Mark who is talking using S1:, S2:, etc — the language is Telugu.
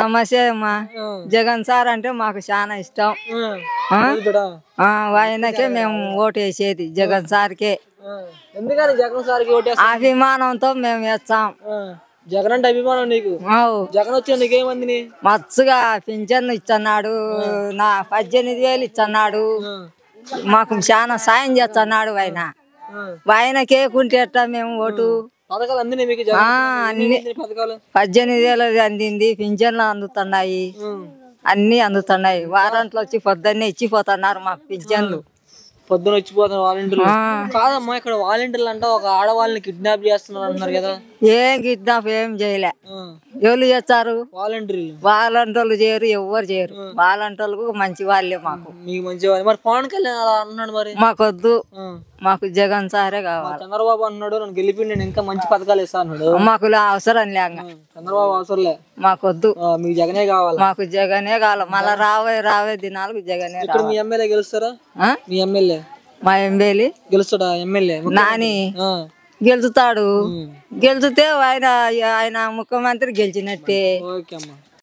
S1: నమస్తే అమ్మా. జగన్ సార్ అంటే మాకు చాలా ఇష్టం. ఆయనకే మేము ఓటు వేసేది, జగన్ సార్కే.
S2: ఎందుకని జగన్ సార్కి ఓటు వేస్తావు?
S1: అభిమానంతో మేము వేస్తాం.
S2: జగన్ అంటే అభిమానం నీకు? జగన్ వచ్చి నీకేమంది?
S1: మచ్చుగా పింఛన్ ఇస్తున్నాడు, నా 18,000 ఇస్తున్నాడు, మాకు చాలా సాయం చేస్తున్నాడు ఆయన. ఆయనకే కుంటే ఎట్టా మేము ఓటు?
S2: పథకాలు అందినాయి మీకు?
S1: అన్ని 18,000 అందింది, పింఛన్లు అందుతున్నాయి, అన్ని అందుతున్నాయి. వారంట్లో వచ్చి పొద్దున్నే ఇచ్చిపోతున్నారు మాకు పింఛన్లు.
S2: పొద్దున వచ్చిపోతున్నారు వాలంటీర్లు? కాదమ్మా, ఇక్కడ వాలంటీర్లు అంటే ఒక ఆడవాళ్ళని కిడ్నాప్ చేస్తున్నారు అంటున్నారు కదా?
S1: ఏం కిడ్నాప్ ఏం చేయలే. ఎవరు చేస్తారు?
S2: వాలంటీర్లు.
S1: వాలంటీర్లు చేయరు, ఎవరు చేయరు. వాలంటీర్లకు మంచి వాళ్ళే మాకు.
S2: మీకు మంచి వాళ్ళు. మరి పవన్ కళ్యాణ్ అలా అన్నాడు, మరి
S1: మాకొద్దు, మాకు జగన్ సారే కావాలి.
S2: చంద్రబాబు అన్నాడు నన్ను గెలిపి నేను ఇంకా మంచి పథకాలు ఇస్తా అన్నాడు.
S1: మాకు అవసరం లేక
S2: చంద్రబాబు అవసరంలే,
S1: మాకొద్దు,
S2: మీకు జగనే కావాలి.
S1: మాకు జగనే కావాలి. మళ్ళా రావే దినాలకు జగనే.
S2: ఇక్కడ మీ ఎమ్మెల్యే గెలుస్తారా? మీ ఎమ్మెల్యే?
S1: మా ఎమ్మెల్యే
S2: గెలుస్తాడా? ఎమ్మెల్యే
S1: నాని గెలుస్తాడు. గెలిచితే ఆయన ముఖ్యమంత్రి గెలిచినట్టే.
S2: ఓకే అమ్మా.